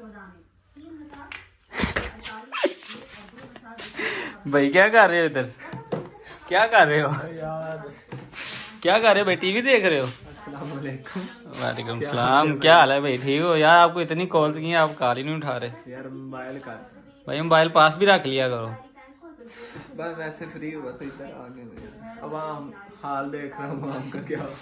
भाई क्या कर रहे हो इधर, क्या कर रहे हो यार? क्या कर रहे हो भाई, टीवी देख रहे हो? अस्सलाम वालेकुम। वालेकुम सलाम, क्या हाल है भाई, ठीक हो यार? आपको इतनी कॉल्स की हैं, आप कॉल ही नहीं उठा रहे। यार मोबाइल कर, भाई मोबाइल पास भी रख लिया करो। बस वैसे फ्री हुआ तो इधर आ गए। अब हम हाल देख रहा हूँ आम का क्या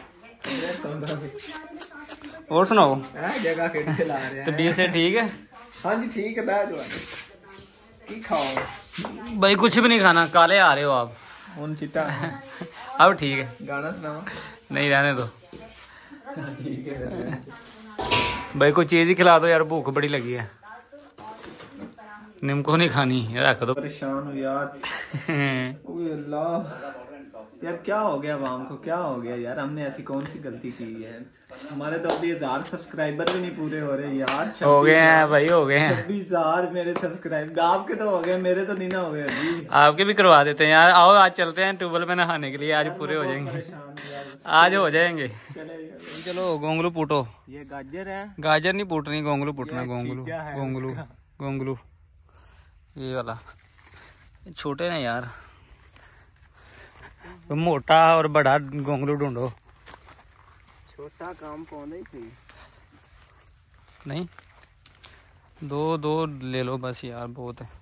और सुनाओ, जगह के चला रहे तो हैं। डी से ठीक है? हाँ जी ठीक है, बैठ जाओ। की खाओ भाई कुछ भी नहीं खाना, काले आ रहे हो आप। उन चिट्टा अब ठीक है, गाना सुनाओ। नहीं रहने दो। ठीक है भाई कोई चीज ही खिला दो यार, भूख बड़ी लगी है। निम्को नहीं खानी, रख दो। परेशान हूँ यार। ओए अल्लाह, यार क्या हो गया आवाम को, क्या हो गया यार? हमने ऐसी कौन सी गलती की है? हमारे तो अभी 1000 सब्सक्राइबर भी नहीं पूरे हो रहे यार। हो गए हैं भाई, हो गए हैं 26,000 मेरे सब्सक्राइबर। आपके तो हो गए, मेरे तो नहीं ना हो गए अभी। आपके भी करवा देते हैं यार। आओ आज चलते हैं ट्यूबवेल में नहाने के लिए, आज पूरे हो जाएंगे, आज हो जाएंगे। चलो गोंगलू पूटो। ये गाजर है? गाजर नहीं पूटनी, गोंगलू पूटना। गोंगलू क्या है गोंगलू उसका? गोंगलू, ये वाला। छोटे ना यार, तो मोटा और बड़ा गोंगलू ढूंढो। छोटा काम पौधे थी नहीं, दो दो ले लो बस यार, बहुत है।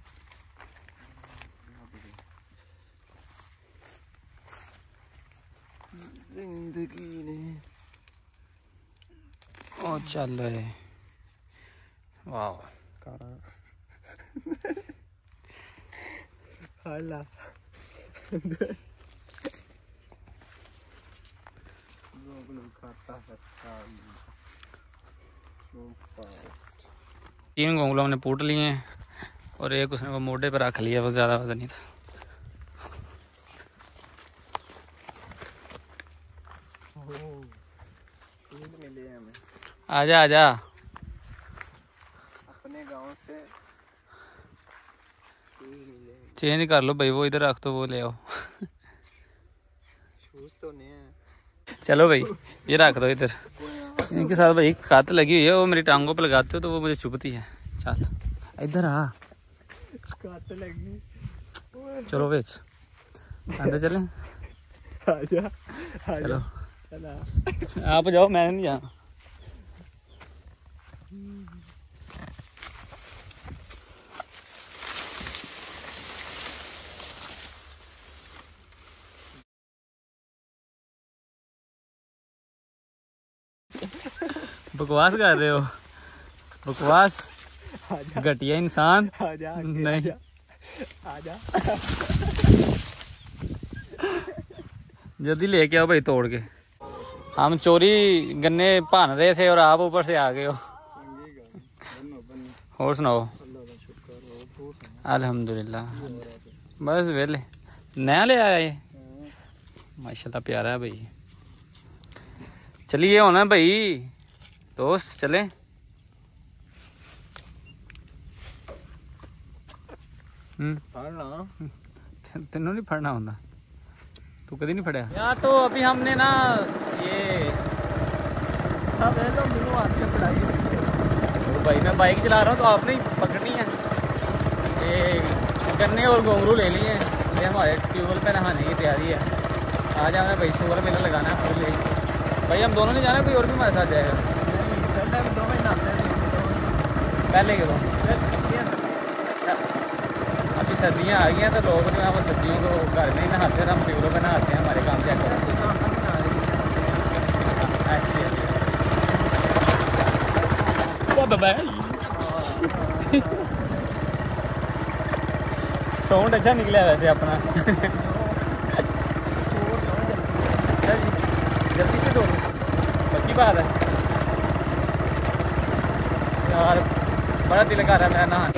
जिंदगी ने ओ चल रहे, वाह। हाला तीन गोंगलू हमने पूट लिए हैं और एक उसने वो मोटे पे रख लिया, वो ज्यादा वजन नहीं था। मिले हमें आजा आजा, अपने गांव से चेंज कर लो भाई, वो इधर रख दो, वो ले आओ। शूज तो नहीं है। चलो भाई ये रख दो इधर। इनके साथ भाई कात लगी हुई है, वो मेरी टांगों पे लगाते हो तो वो मुझे चुभती है। चल इधर आ, काट लगी। चलो बेच अंदर चले। आजा चलो चला। आप जाओ, मैंने नहीं जाना। बकवास कर रहे हो, बकवास, घटिया इंसान। आजा नहीं आजा जल्दी लेके आओ भाई तोड़ के। हम चोरी गन्ने भान रहे थे और आप ऊपर से आ गए हो। और सुनाओ? अल्हम्दुलिल्लाह, बस वेले। नया ले आया ये, माशाल्लाह प्यारा है भाई। चलिए होना भाई, दोस्त चले। तेनों नहीं फड़ना होता, तू कभी नहीं फड़या यार। तो अभी हमने ना ये तो भाई मैं बाइक चला रहा हूँ तो आपने ही पकड़नी है। ये गन्ने और गोंगलू ले लिए हैं, ये हमारे ट्यूबवेल पे नहाने की तैयारी है। आज हमें भाई शुगर मेला लगाना है फुल। भाई हम दोनों नहीं जाना, कोई और भी हमारे साथ जाएगा? पहले के दो। अभी सर्दियाँ आ गई हैं तो लोग जो है वो सर्दियों को घर में ही नहाते हैं, हम ट्यूबवेल पे नहाते हैं। हमारे काम क्या करें। साउंड अच्छा निकला वैसे अपना। अच्छा जी, जल्दी से दो, पक्की बात है यार, बड़ा दिल कर रहा है मेरा नहाने।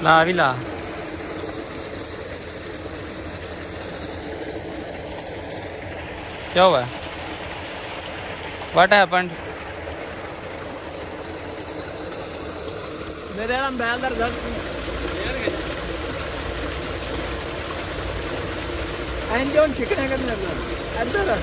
ला भी ला। क्या हुआ? What happened? मेरे यार बैल दर्द एंजॉन चिकन है करने लगा इधर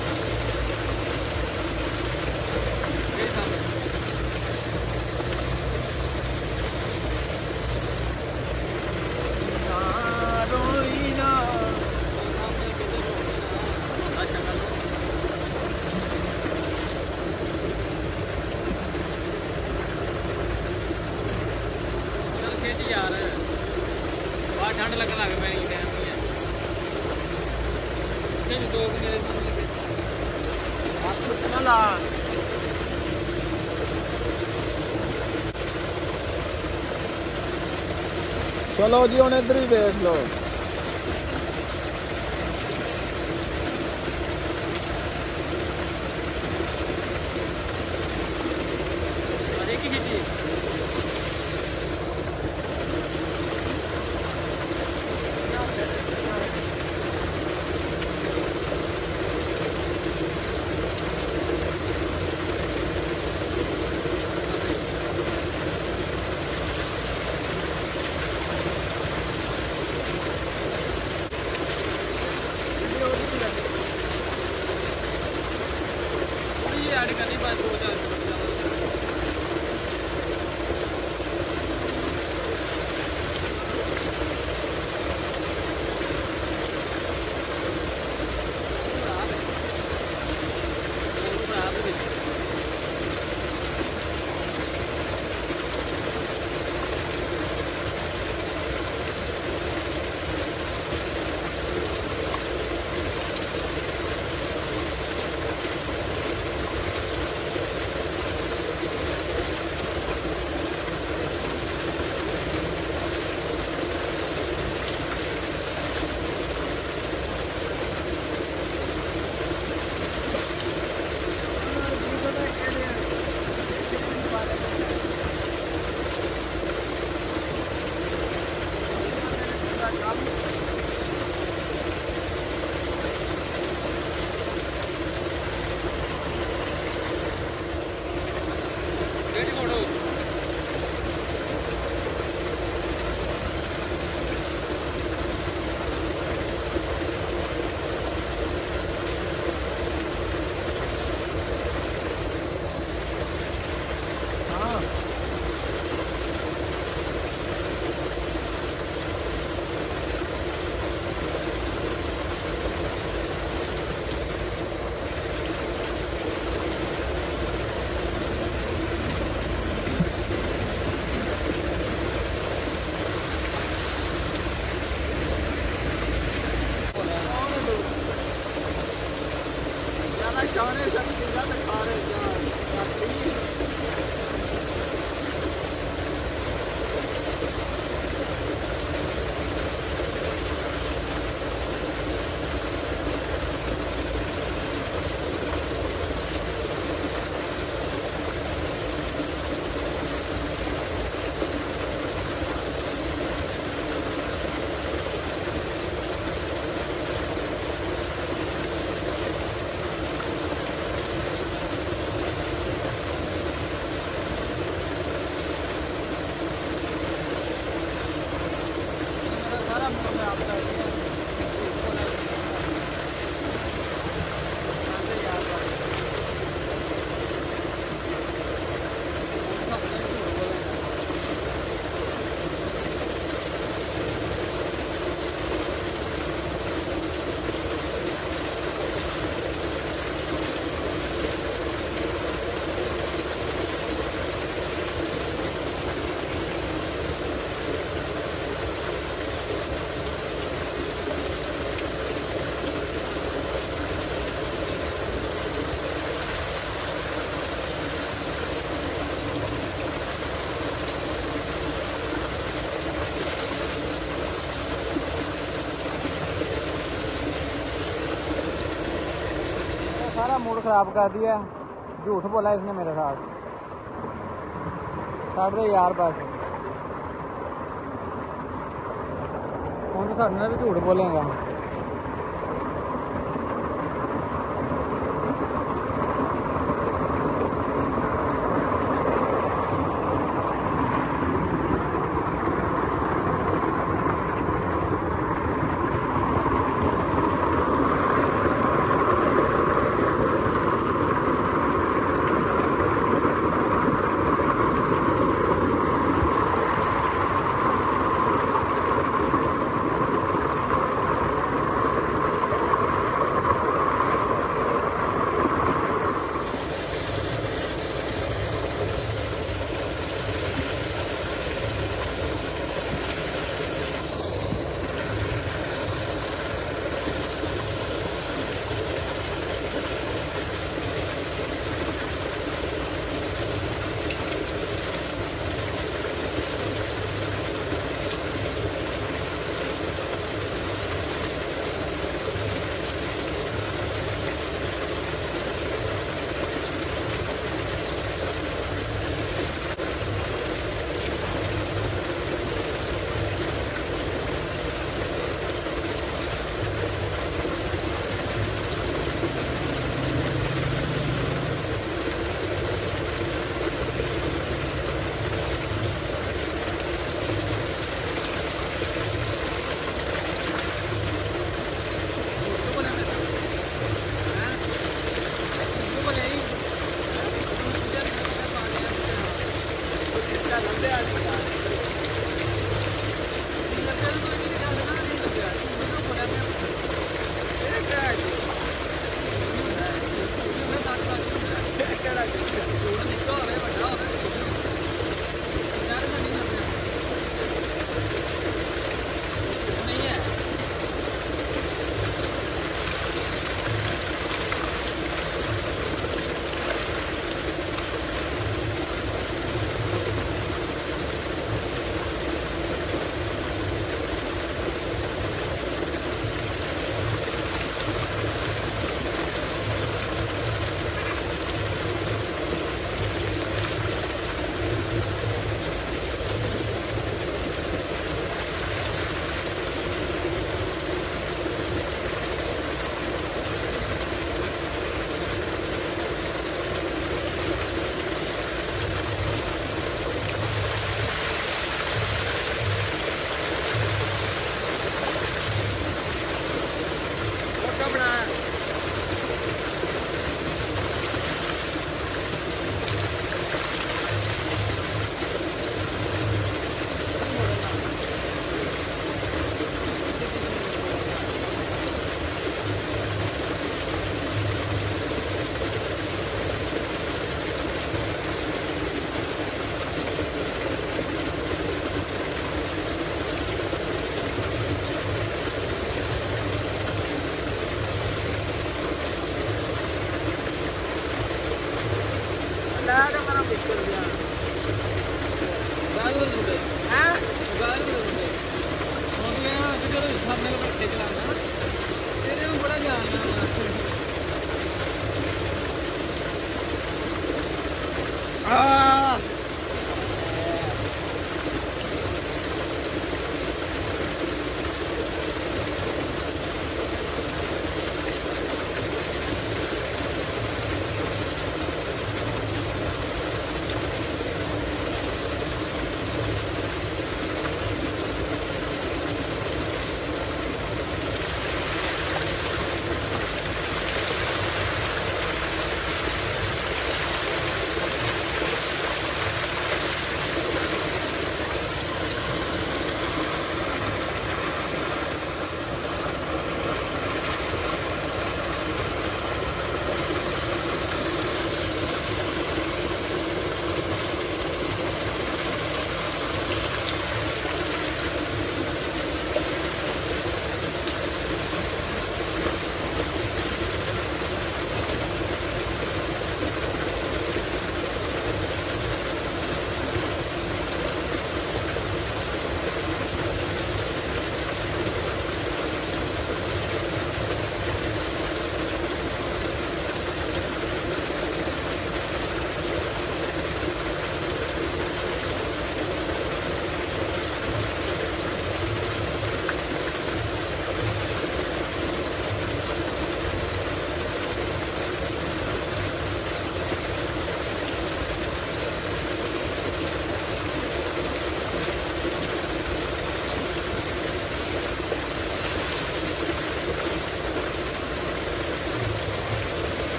यार बाहर ठंड लगने लग पैनी टाइम नहीं है। दो ला चलो जी हम इधर ही देख लो। सारा मूड खराब कर दिया। झूठ बोला इसने मेरे साथ। साढ़े यार बस ਹੁਣ ਤਾਂ ਸਾਡੇ ਨਾਲ ਵੀ ਝੂਠ ਬੋਲੇਗਾ।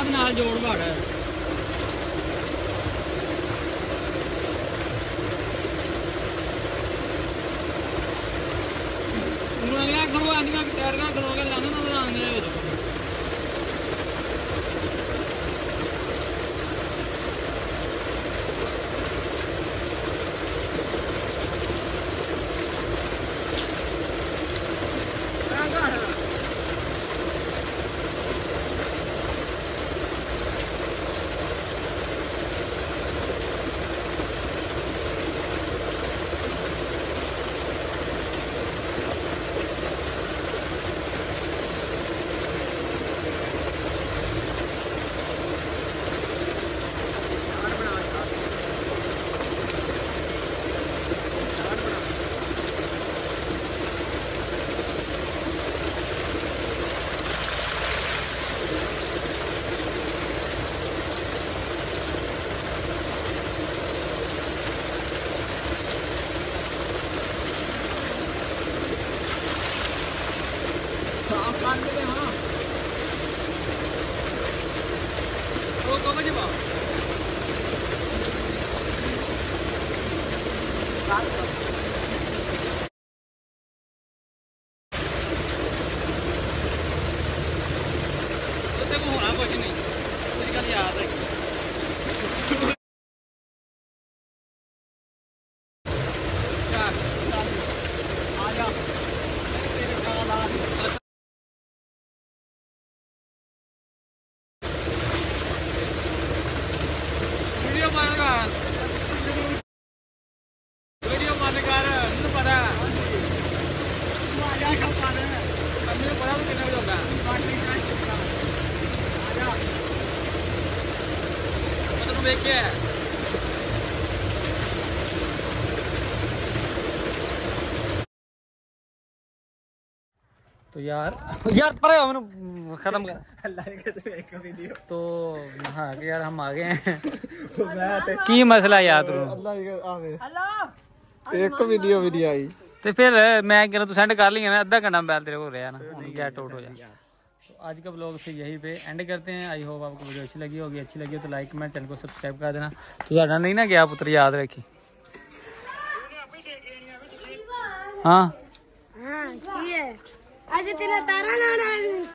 नाल जोड़ बाड़ खड़वा खड़ो के लाने नजर आने होना कुछ नहीं मेरी गल याद है वीडियो बंद कर मुझे पता मुझे पता कितने बजे होगा मतलब देख के तो यार पर मैंने खत्म कर वीडियो तो हाँ यार हम आ गए हैं की मसला याद एक वीडियो वीडियो आई तो फिर मैं कह तू सेंड कर ली ना अद्धा घंटा मोबाइल तेरे को रहा ना गेट आउट हो जाए तो आज का ब्लॉग फिर यहीं पे एंड करते हैं। आई होप आपको वीडियो अच्छी लगी होगी तो लाइक कमेंट चैनल को सब्सक्राइब कर देना। तो साडा नहीं ना गया पुत्र याद रखी हाँ आज तेरा तारा लाना